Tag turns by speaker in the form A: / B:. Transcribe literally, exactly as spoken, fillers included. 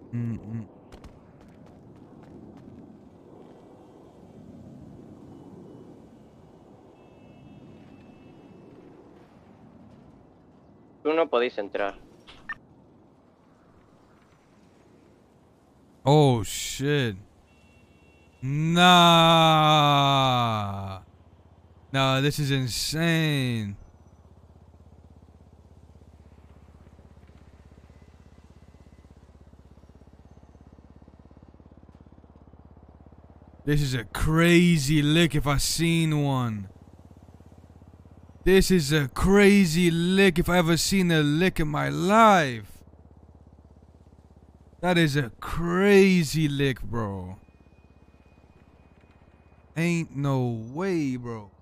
A: Mm-mm.
B: Tú no podéis entrar.
A: Oh shit. Nah. Nah, this is insane. This is a crazy lick if I seen one. This is a crazy lick if I ever seen a lick in my life. That is a crazy lick, bro. Ain't no way, bro.